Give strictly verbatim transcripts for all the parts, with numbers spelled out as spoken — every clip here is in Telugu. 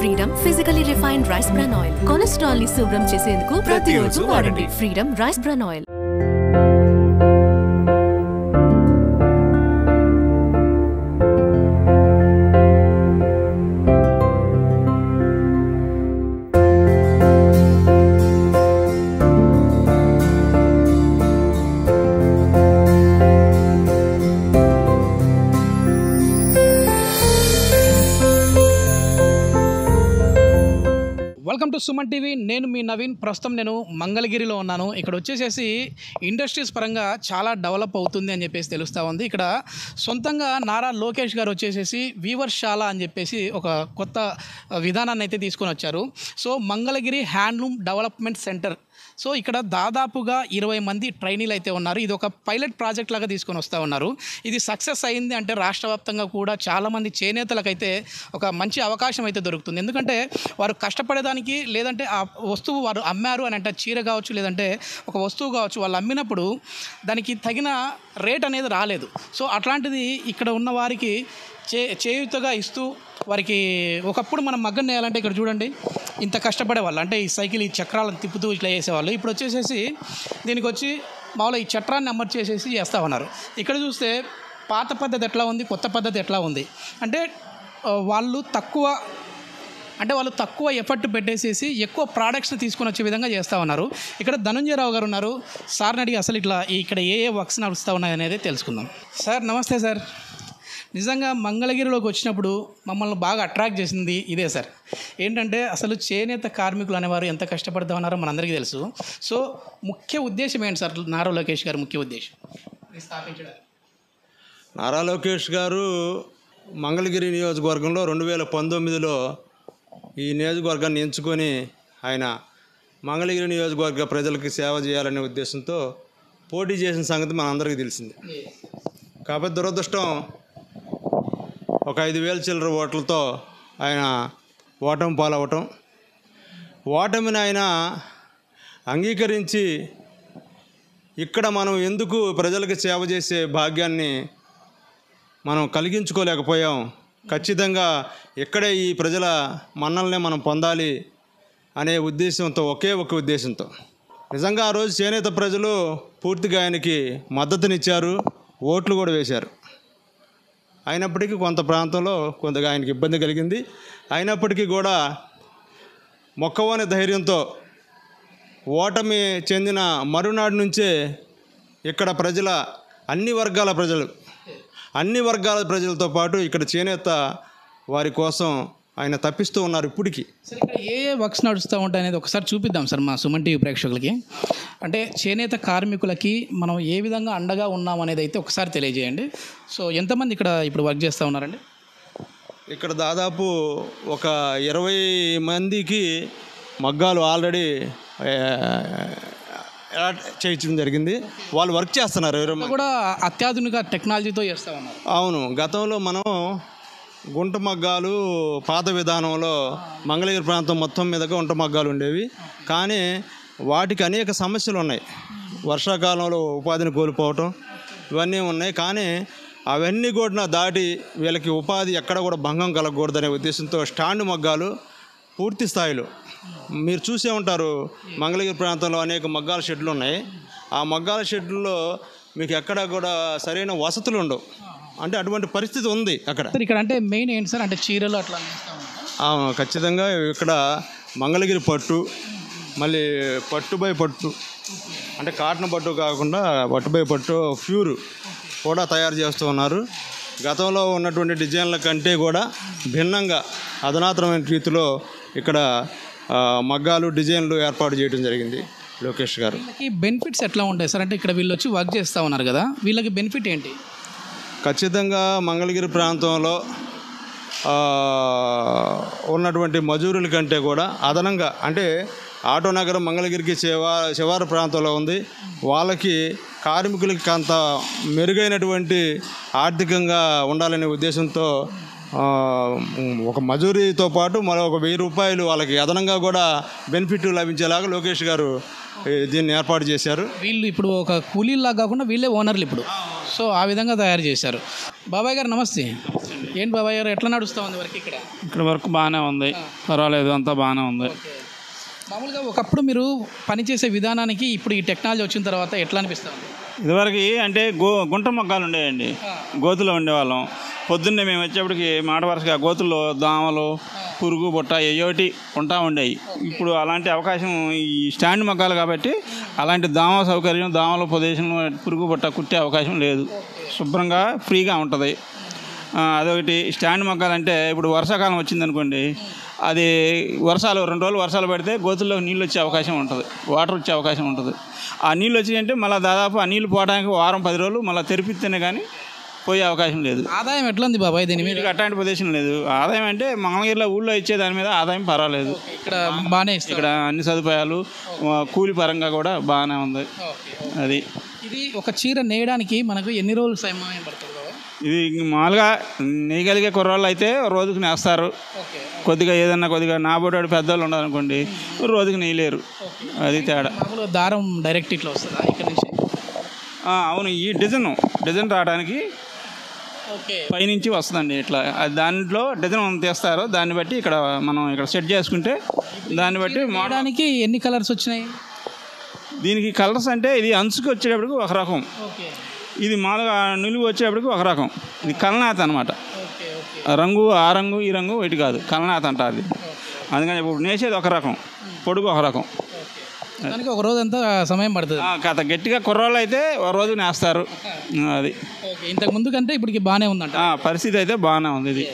Freedom physically refined rice bran oil cholesterol ని శుభ్రం చేసేందుకు ప్రతిరోజు వాడండి. Freedom rice bran oil. Welcome to Suman TV. నేను మీ నవీన్. ప్రస్తుతం నేను మంగళగిరిలో ఉన్నాను. ఇక్కడ వచ్చేసేసి ఇండస్ట్రీస్ పరంగా చాలా డెవలప్ అవుతుంది అని చెప్పేసి తెలుస్తూ ఉంది. ఇక్కడ సొంతంగా నారా లోకేష్ గారు వచ్చేసేసి వీవర్శాల అని చెప్పేసి ఒక కొత్త విధానాన్ని అయితే తీసుకొని వచ్చారు. So Mangalagiri handloom development centre. So ఇక్కడ దాదాపుగా ఇరవై మంది ట్రైనీలు అయితే ఉన్నారు. ఇది ఒక పైలట్ ప్రాజెక్ట్ లాగా తీసుకొని వస్తూ ఉన్నారు. ఇది సక్సెస్ అయింది అంటే రాష్ట్ర వ్యాప్తంగా కూడా చాలామంది చేనేతలకైతే ఒక మంచి అవకాశం అయితే దొరుకుతుంది. ఎందుకంటే వారు కష్టపడేదానికి, లేదంటే ఆ వస్తువు వారు అమ్మారు అని అంటే చీర కావచ్చు, లేదంటే ఒక వస్తువు కావచ్చు, వాళ్ళు అమ్మినప్పుడు దానికి తగిన రేట్ అనేది రాలేదు. సో అట్లాంటిది ఇక్కడ ఉన్న వారికి చే చేయుతగా ఇస్తూ వారికి ఒకప్పుడు మనం మగ్గం నేయాలంటే ఇక్కడ చూడండి ఇంత కష్టపడేవాళ్ళు. అంటే ఈ సైకిల్ ఈ చక్రాలను తిప్పుతూ ఇట్లా చేసేవాళ్ళు. ఇప్పుడు వచ్చేసేసి దీనికి వచ్చి మామూలుగా ఈ చట్రాన్ని అమర్చి చేసేసి చేస్తూ ఉన్నారు. ఇక్కడ చూస్తే పాత పద్ధతి ఎట్లా ఉంది, కొత్త పద్ధతి ఎట్లా ఉంది అంటే వాళ్ళు తక్కువ అంటే వాళ్ళు తక్కువ ఎఫర్ట్ పెట్టేసేసి ఎక్కువ ప్రోడక్ట్స్ని తీసుకొని వచ్చే విధంగా చేస్తూ ఉన్నారు. ఇక్కడ ధనుంజయ రావు గారు ఉన్నారు. సార్ని అడిగి అసలు ఇట్లా ఇక్కడ ఏ ఏ వర్క్స్ నడుస్తూ ఉన్నాయి అనేది తెలుసుకుందాం. సార్ నమస్తే సార్. నిజంగా మంగళగిరిలోకి వచ్చినప్పుడు మమ్మల్ని బాగా అట్రాక్ట్ చేసింది ఇదే సార్. ఏంటంటే అసలు చేనేత కార్మికులు అనేవారు ఎంత కష్టపడతా ఉన్నారో మనందరికీ తెలుసు. సో ముఖ్య ఉద్దేశం ఏంటి సార్ నారా లోకేష్ గారు ముఖ్య ఉద్దేశం స్థాపించడానికి? నారా లోకేష్ గారు మంగళగిరి నియోజకవర్గంలో రెండు వేల పంతొమ్మిదిలో ఈ నియోజకవర్గాన్ని ఎంచుకొని ఆయన మంగళగిరి నియోజకవర్గ ప్రజలకి సేవ చేయాలనే ఉద్దేశంతో పోటీ చేసిన సంగతి మనందరికీ తెలిసింది. కాబట్టి దురదృష్టం ఒక ఐదు వేల చిల్లర ఓట్లతో ఆయన ఓటమి పాలవటం, ఓటమిని ఆయన అంగీకరించి ఇక్కడ మనం ఎందుకు ప్రజలకు సేవ చేసే భాగ్యాన్ని మనం కలిగించుకోలేకపోయాం, ఖచ్చితంగా ఇక్కడే ఈ ప్రజల మన్నల్ని మనం పొందాలి అనే ఉద్దేశంతో, ఒకే ఒక ఉద్దేశంతో నిజంగా ఆ రోజు చేనేత ప్రజలు పూర్తిగా ఆయనకి మద్దతునిచ్చారు, ఓట్లు కూడా వేశారు. అయినప్పటికీ కొంత ప్రాంతంలో కొంతగా ఆయనకి ఇబ్బంది కలిగింది. అయినప్పటికీ కూడా మొక్కవోని ధైర్యంతో ఓటమి చెందిన మరునాడు నుంచే ఇక్కడ ప్రజల అన్ని వర్గాల ప్రజలు అన్ని వర్గాల ప్రజలతో పాటు ఇక్కడ చేనేత వారి కోసం ఆయన తప్పిస్తూ ఉన్నారు ఇప్పటికీ. సార్ ఇక్కడ ఏ ఏ వర్క్స్ నడుస్తూ ఉంటాయి అనేది ఒకసారి చూపిద్దాం సార్ మా సుమన్ టీవీ ప్రేక్షకులకి. అంటే చేనేత కార్మికులకి మనం ఏ విధంగా అండగా ఉన్నాం అనేది అయితే ఒకసారి తెలియజేయండి. సో ఎంతమంది ఇక్కడ ఇప్పుడు వర్క్ చేస్తూ ఉన్నారండి? ఇక్కడ దాదాపు ఒక ఇరవై మందికి మగ్గాలు ఆల్రెడీ చేయించడం జరిగింది. వాళ్ళు వర్క్ చేస్తున్నారు. కూడా అత్యాధునిక టెక్నాలజీతో చేస్తూ ఉన్నారు. అవును, గతంలో మనం గుంట మగ్గాలు పాత విధానంలో మంగళగిరి ప్రాంతం మొత్తం మీదగా గుంట మగ్గాలు ఉండేవి. కానీ వాటికి అనేక సమస్యలు ఉన్నాయి. వర్షాకాలంలో ఉపాధిని కోల్పోవటం ఇవన్నీ ఉన్నాయి. కానీ అవన్నీ కూడా దాటి వీళ్ళకి ఉపాధి ఎక్కడ కూడా భంగం కలగకూడదనే ఉద్దేశంతో స్టాండ్ మగ్గాలు పూర్తి స్థాయిలో మీరు చూసే ఉంటారు. మంగళగిరి ప్రాంతంలో అనేక మగ్గాల షెడ్లు ఉన్నాయి. ఆ మగ్గాల షెడ్లలో మీకు ఎక్కడ కూడా సరైన వసతులు ఉండవు. అంటే అటువంటి పరిస్థితి ఉంది అక్కడ. ఇక్కడ అంటే మెయిన్ ఏంటి సార్ అంటే చీరలు అట్లా? ఖచ్చితంగా ఇక్కడ మంగళగిరి పట్టు, మళ్ళీ పట్టు బై పట్టు అంటే కాటన్ పట్టు కాకుండా పట్టు బై పట్టు ప్యూర్ కూడా తయారు చేస్తూ ఉన్నారు. గతంలో ఉన్నటువంటి డిజైన్ల కంటే కూడా భిన్నంగా అధునాతనమైన రీతిలో ఇక్కడ మగ్గాలు డిజైన్లు ఏర్పాటు చేయడం జరిగింది లోకేష్ గారు. వీళ్ళకి బెనిఫిట్స్ ఎట్లా ఉంటాయి సార్? అంటే ఇక్కడ వీళ్ళు వచ్చి వర్క్ చేస్తూ ఉన్నారు కదా, వీళ్ళకి బెనిఫిట్ ఏంటి? ఖచ్చితంగా మంగళగిరి ప్రాంతంలో ఉన్నటువంటి మజూరుల కంటే కూడా అదనంగా అంటే ఆటో నగరం మంగళగిరికి శివా శివారు ప్రాంతంలో ఉంది. వాళ్ళకి కార్మికులకి అంత మెరుగైనటువంటి ఆర్థికంగా ఉండాలనే ఉద్దేశంతో ఒక మజూరీతో పాటు మరొక వెయ్యి రూపాయలు వాళ్ళకి అదనంగా కూడా బెనిఫిట్ లభించేలాగా లోకేష్ గారు దీన్ని ఏర్పాటు చేశారు. వీళ్ళు ఇప్పుడు ఒక కూలీలాగా కాకుండా వీళ్ళే ఓనర్లు ఇప్పుడు. సో ఆ విధంగా తయారు చేశారు. బాబాయ్ గారు నమస్తే. ఏంటి బాబాయ్ గారు ఎట్లా నడుస్తూ ఉంది వరకు ఇక్కడ? ఇక్కడ వరకు బాగానే ఉంది, పర్వాలేదు, అంతా బాగానే ఉంది. మామూలుగా ఒకప్పుడు మీరు పనిచేసే విధానానికి ఇప్పుడు ఈ టెక్నాలజీ వచ్చిన తర్వాత ఎట్లా అనిపిస్తుంది? ఇదివరకు అంటే గో గుంట మొక్కలు ఉండేయండి, గోతులో ఉండేవాళ్ళం. పొద్దున్నే మేము వచ్చేప్పటికి మాట వరుసగా గోతుల్లో దోమలు, పురుగు బుట్ట ఏయోటి ఉంటా ఉండేవి. ఇప్పుడు అలాంటి అవకాశం ఈ స్టాండ్ మొక్కలు కాబట్టి అలాంటి దోమ సౌకర్యం, దోమల ప్రదేశం, పురుగు బుట్ట కుట్టే అవకాశం లేదు. శుభ్రంగా ఫ్రీగా ఉంటుంది. అదొకటి. స్టాండ్ మొక్కలంటే ఇప్పుడు వర్షాకాలం వచ్చిందనుకోండి, అది వర్షాలు రెండు రోజులు వర్షాలు పడితే గోతుల్లో నీళ్ళు వచ్చే అవకాశం ఉంటుంది, వాటర్ వచ్చే అవకాశం ఉంటుంది. ఆ నీళ్ళు వచ్చినాయంటే మళ్ళీ దాదాపు ఆ నీళ్ళు పోవడానికి వారం పది రోజులు మళ్ళీ తెరిపిస్తేనే కానీ పోయే అవకాశం లేదు. ఆదాయం ఎట్లా ఉంది బాబాయ్ దీని మీద? అట్లాంటి ప్రదేశం లేదు. ఆదాయం అంటే మంగళగిరిలో ఊళ్ళో ఇచ్చే దాని మీద ఆదాయం పర్వాలేదు. ఇక్కడ బాగానే ఇక్కడ అన్ని సదుపాయాలు, కూలి పరంగా కూడా బాగానే ఉంది. అది ఇది ఒక చీర నేయడానికి మనకు ఎన్ని రోజులు సమయం పడుతుంది? ఇది మామూలుగా నేయగలిగే కుర్రాళ్ళు అయితే రోజుకు నేస్తారు. కొద్దిగా ఏదన్నా కొద్దిగా నాబోటాడు పెద్దవాళ్ళు ఉన్నారనుకోండి, రోజుకి నేయలేరు. అది తేడా. మామూలుగా దారం డైరెక్ట్ ఇట్లా వస్తుందా ఇక్కడ నుంచి? అవును, ఈ డిజైన్ డిజైన్ రావడానికి పైనుంచి వస్తుందండి. ఇట్లా దాంట్లో డిజైన్ తీస్తారు, దాన్ని బట్టి ఇక్కడ మనం ఇక్కడ సెట్ చేసుకుంటే దాన్ని బట్టి మోడడానికి ఎన్ని కలర్స్ వచ్చినాయి? దీనికి కలర్స్ అంటే ఇది అంచుకు వచ్చేటప్పటికి ఒక రకం, ఇది మామూలుగా నిలువు వచ్చేటప్పటికి ఒక రకం. ఇది కలనాథ అనమాట. రంగు ఆ రంగు ఈ రంగు ఇటు కాదు, కలనాథ అంటారు అది. అందుకని ఇప్పుడు నేసేది ఒక రకం, పొడుగు ఒక రకం. దానికి ఒక రోజు అంతా సమయం పడుతుంది. కథ గట్టిగా కుర్రాళ్ళు అయితే ఒక రోజు నేస్తారు. అది ఇంతకు ముందు కంటే ఇప్పటికి బాగానే ఉందంట పరిస్థితి, అయితే బాగానే ఉంది ఇది.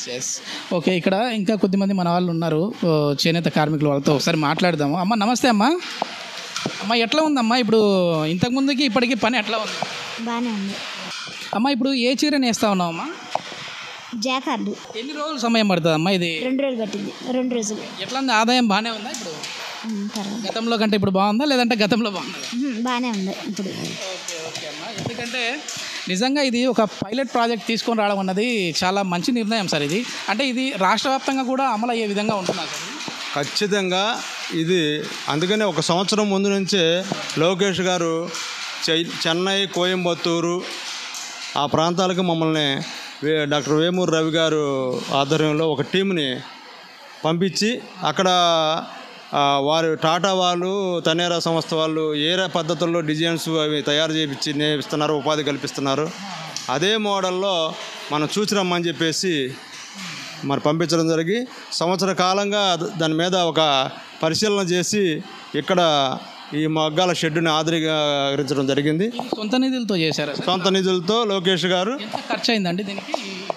ఓకే, ఇక్కడ ఇంకా కొద్దిమంది మన వాళ్ళు ఉన్నారు, చేనేత కార్మికులు, వాళ్ళతో ఒకసారి మాట్లాడదాము. అమ్మ నమస్తే అమ్మ. అమ్మ ఎట్లా ఉందమ్మా ఇప్పుడు ఇంతకు ముందుకి ఇప్పటికి పని ఎట్లా ఉంది? బాగానే ఉంది అమ్మ. ఇప్పుడు ఏ చీర నేస్తా ఉన్నావు అమ్మా? జాకార్డు. ఎన్ని రోజులు సమయం పడుతుంది అమ్మా ఇది? రెండు రోజులు పట్టింది. రెండు రోజులు. ఎట్లా ఉంది? ఆదాయం బాగానే ఉందా ఇప్పుడు? గతంలో కంటే ఇప్పుడు బాగుందా లేదంటే గతంలో బాగుందా? బాగానే ఉంది ఇప్పుడు. ఓకే ఓకే అమ్మా. ఎందుకంటే నిజంగా ఇది ఒక పైలట్ ప్రాజెక్ట్ తీసుకొని రావడం అన్నది చాలా మంచి నిర్ణయం సార్. ఇది అంటే ఇది రాష్ట్ర వ్యాప్తంగా కూడా అమలు అయ్యే విధంగా ఉంటున్నా సార్? ఖచ్చితంగా ఇది. అందుకనే ఒక సంవత్సరం ముందు నుంచే లోకేష్ గారు చెన్నై, కోయంబత్తూరు ఆ ప్రాంతాలకు మమ్మల్ని డాక్టర్ వేమూరు రవి గారు ఆధ్వర్యంలో ఒక టీంని పంపించి అక్కడ వారు టాటా వాళ్ళు, తనేరా సంస్థ వాళ్ళు ఏ పద్ధతుల్లో డిజైన్స్ అవి తయారు చేయించి నేర్పిస్తున్నారు, ఉపాధి కల్పిస్తున్నారు. అదే మోడల్లో మనం చూసి రమ్మని చెప్పేసి మరి పంపించడం జరిగి సంవత్సర కాలంగా దాని మీద ఒక పరిశీలన చేసి ఇక్కడ ఈ మగ్గాల షెడ్డుని ఆధునీకరించడం జరిగింది. సొంత నిధులతో చేశారు? సొంత నిధులతో లోకేష్ గారు. ఎంత ఖర్చు అయిందండి దీనికి?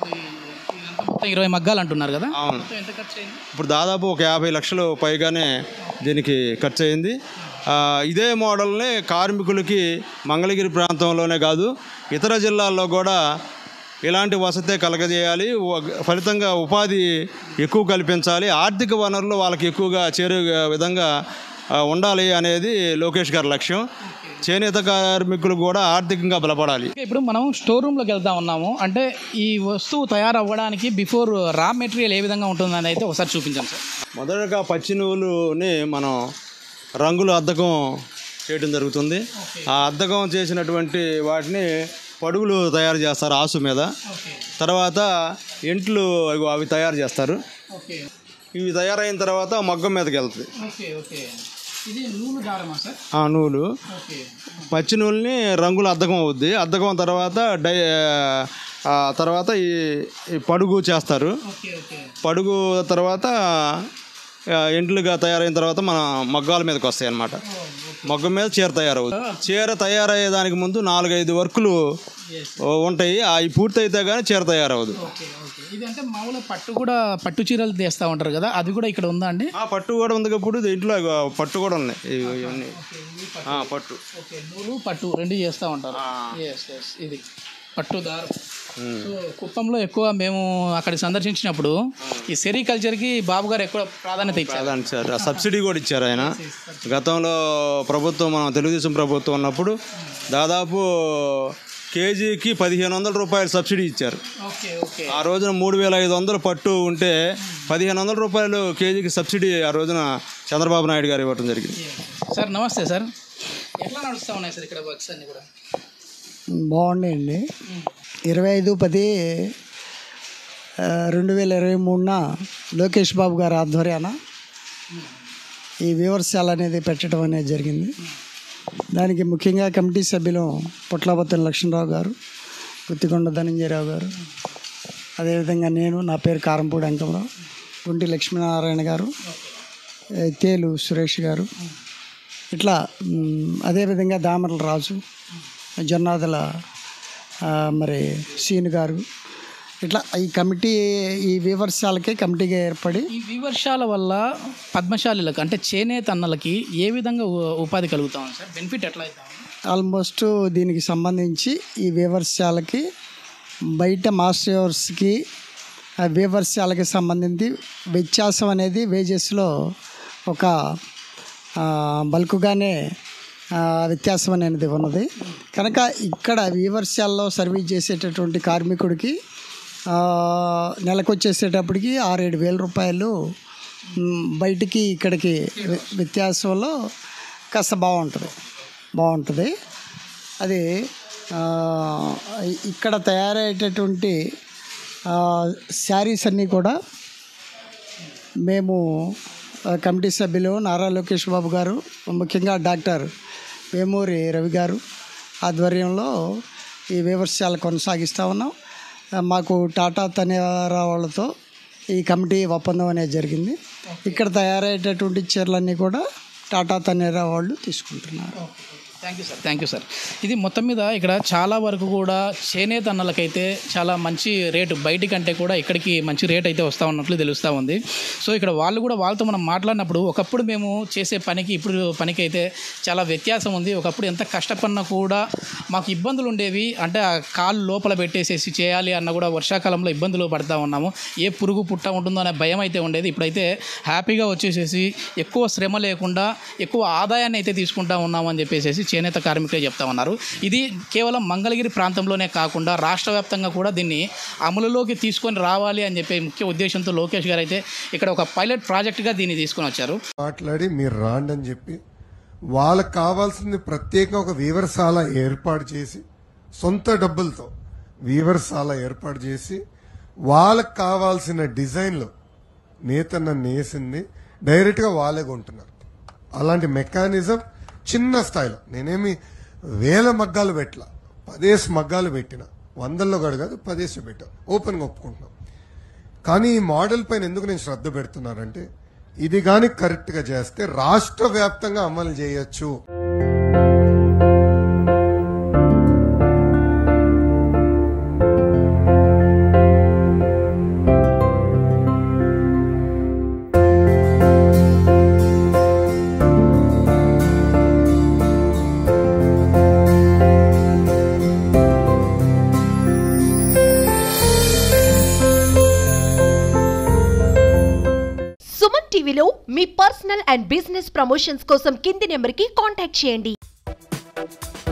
మొత్తం ఇరవై మగ్గాలు అంటున్నారు కదా? అవును. ఎంత ఖర్చు అయింది? ఇప్పుడు దాదాపు ఒక యాభై లక్షలు పైగానే దీనికి ఖర్చు అయింది. ఇదే మోడల్ని కార్మికులకి మంగళగిరి ప్రాంతంలోనే కాదు ఇతర జిల్లాల్లో కూడా ఇలాంటి వసతే కలగజేయాలి, ఫలితంగా ఉపాధి ఎక్కువ కల్పించాలి, ఆర్థిక వనరులు వాళ్ళకి ఎక్కువగా చేరే విధంగా ఉండాలి అనేది లోకేష్ గారి లక్ష్యం. చేనేత కార్మికులు కూడా ఆర్థికంగా బలపడాలి. ఇప్పుడు మనం స్టోర్ రూమ్లోకి వెళ్తా ఉన్నాము. అంటే ఈ వస్తువు తయారవ్వడానికి బిఫోర్ రా మెటీరియల్ ఏ విధంగా ఉంటుందని అయితే ఒకసారి చూపించాం సార్. మొదటగా పచ్చి నువ్వులుని మనం రంగుల అద్దకం చేయడం జరుగుతుంది. ఆ అద్దకం చేసినటువంటి వాటిని పడుగులు తయారు చేస్తారు ఆసు మీద. తర్వాత ఎంట్లు అవి తయారు చేస్తారు. ఇవి తయారైన తర్వాత మగ్గం మీదకి వెళ్తుంది. నూలు పచ్చి నూలుని రంగుల అద్దకం అవుద్ది. అద్దకం తర్వాత డై తర్వాత ఈ పడుగు చేస్తారు. పడుగు తర్వాత ఎంట్లుగా తయారైన తర్వాత మన మగ్గాల మీదకి వస్తాయి అన్నమాట. మగ్గం మీద చీర తయారవుతుంది. చీర తయారయ్యేదానికి ముందు నాలుగైదు వర్కులు ఉంటాయి. అవి పూర్తయితే కానీ చీర తయారవదు. ఇది అంటే మామూలుగా పట్టు కూడా పట్టు చీరలు తీస్తూ ఉంటారు కదా, అది కూడా ఇక్కడ ఉందా అండి? ఆ పట్టు కూడా ఉంది. ఇప్పుడు ఇంట్లో పట్టు కూడా ఉన్నాయి. ఇవన్నీ పట్టు, నూలు పట్టు రెండు చేస్తూ ఉంటారు. ఇది పట్టు దారం. కుప్పంలో ఎక్కువ మేము అక్కడ సందర్శించినప్పుడు ఈ సెరికల్చర్కి బాబు గారు ఎక్కువ ప్రాధాన్యత ఇచ్చారు. సబ్సిడీ కూడా ఇచ్చారు ఆయన. గతంలో ప్రభుత్వం, మన తెలుగుదేశం ప్రభుత్వం ఉన్నప్పుడు దాదాపు కేజీకి పదిహేను వందల రూపాయలు సబ్సిడీ ఇచ్చారు. ఆ రోజున మూడు వేల ఐదు వందలు పట్టు ఉంటే పదిహేను వందల రూపాయలు కేజీకి సబ్సిడీ ఆ రోజున చంద్రబాబు నాయుడు గారు ఇవ్వడం జరిగింది. సార్ నమస్తే సార్. ఎట్లా నడుస్తూ ఉన్నాయి సార్ ఇక్కడ వర్క్స్ అన్నీ కూడా? బాగున్నాయండి. ఇరవై ఐదు పది రెండు వేల ఇరవై మూడున లోకేష్ బాబు గారి ఆధ్వర్యాన ఈ వివర్శాల అనేది పెట్టడం అనేది జరిగింది. దానికి ముఖ్యంగా కమిటీ సభ్యులు పుట్లబత్తుల లక్ష్మణరావు గారు, గుత్తికొండ ధనంజయరావు గారు, అదేవిధంగా నేను, నా పేరు కారంపూడి అంకమరావు, గుంటి లక్ష్మీనారాయణ గారు, తేలు సురేష్ గారు, ఇట్లా అదేవిధంగా దామర్ల రాజు, జొన్నాదుల మరి సీను గారు, ఇట్లా ఈ కమిటీ ఈ వివర్శాలకే కమిటీగా ఏర్పడి ఈ వివర్శాల వల్ల పద్మశాలిలకు అంటే చేనేత అన్నలకి ఏ విధంగా ఉ- ఉపాధి కలుగుతాం సార్? బెనిఫిట్ ఎట్లా అవుతాం? ఆల్మోస్ట్ దీనికి సంబంధించి ఈ వివర్శాలకి బయట మాస్టర్స్కి వివర్శాలకి సంబంధించి వ్యత్యాసం అనేది వేజెస్లో ఒక ఆ, బల్క్గానే ఆ, వ్యత్యాసం అనేది ఉన్నది. కనుక ఇక్కడ వివర్శాలలో సర్వీస్ చేసేటటువంటి కార్మికుడికి ఆ, నెలకు వచ్చేసేటప్పటికి ఆరేడు వేల రూపాయలు మ్, బయటికి ఇక్కడికి వ్య- వ్యత్యాసంలో కాస్త బాగుంటుంది బాగుంటుంది అది ఆ, ఇక్కడ తయారయ్యేటటువంటి శారీస్ అన్నీ కూడా మేము ఆ, కమిటీ సభ్యులు నారా లోకేష్ బాబు గారు, ముఖ్యంగా డాక్టర్ వేమూరి రవి గారు ఆధ్వర్యంలో ఈ వివర్శాలు కొనసాగిస్తూ ఉన్నాం. ఆ, మాకు టాటా తనేరా వాళ్ళతో ఈ కమిటీ ఒప్పందం అనేది జరిగింది. ఇక్కడ తయారయ్యేటటువంటి చీరలన్నీ కూడా టాటా తనేరా వాళ్ళు తీసుకుంటున్నారు. Thank you sir, thank you sir. ఇది మొత్తం మీద ఇక్కడ చాలా వరకు కూడా చేనేత అన్నలకైతే చాలా మంచి రేటు, బయటి కంటే కూడా ఇక్కడికి మంచి రేట్ అయితే వస్తూ ఉన్నట్లు తెలుస్తూ ఉంది. సో ఇక్కడ వాళ్ళు కూడా వాళ్ళతో మనం మాట్లాడినప్పుడు ఒకప్పుడు మేము చేసే పనికి ఇప్పుడు పనికి అయితే చాలా వ్యత్యాసం ఉంది. ఒకప్పుడు ఎంత కష్టపడినా కూడా మాకు ఇబ్బందులు ఉండేవి, అంటే ఆ కాళ్ళు లోపల పెట్టేసేసి చేయాలి అన్న కూడా వర్షాకాలంలో ఇబ్బందులు పడుతూ ఉన్నాము. ఏ పురుగు పుట్ట ఉంటుందో అనే భయం అయితే ఉండేది. ఇప్పుడైతే హ్యాపీగా వచ్చేసేసి ఎక్కువ శ్రమ లేకుండా ఎక్కువ ఆదాయాన్ని అయితే తీసుకుంటా ఉన్నామని చెప్పేసి చేనేత కార్మికులే చెప్తా ఉన్నారు. ఇది కేవలం మంగళగిరి ప్రాంతంలోనే కాకుండా రాష్ట్ర వ్యాప్తంగా కూడా దీన్ని అమలులోకి తీసుకొని రావాలి అని చెప్పే ముఖ్య ఉద్దేశంతో లోకేష్ గారు అయితే ఇక్కడ ఒక పైలట్ ప్రాజెక్టుగా దీన్ని తీసుకొని వచ్చారు. మాట్లాడి మీరు రాండి అని చెప్పి వాళ్ళకి కావాల్సింది ప్రత్యేకంగా ఒక వీవర్శాల ఏర్పాటు చేసి సొంత డబ్బులతో వీవర్శాల ఏర్పాటు చేసి వాళ్ళకి కావాల్సిన డిజైన్లు నేతన్న నేసింది డైరెక్ట్గా వాళ్ళే కొంటున్నారు. అలాంటి మెకానిజం చిన్న స్థాయిలో, నేనేమి వేల మగ్గాలు పెట్టలా, పదేసి మగ్గాలు పెట్టిన, వందల్లో కూడా కాదు పదేసి పెట్టా, ఓపెన్గా ఒప్పుకుంటున్నాం. కానీ ఈ మోడల్ పైన ఎందుకు నేను శ్రద్ధ పెడుతున్నానంటే ఇది కానీ కరెక్ట్గా చేస్తే రాష్ట్ర వ్యాప్తంగా అమలు చేయొచ్చు. సుమన్ టీవీలో మీ పర్సనల్ అండ్ బిజినెస్ ప్రమోషన్స్ కోసం కింది నెంబర్కి కాంటాక్ట్ చేయండి.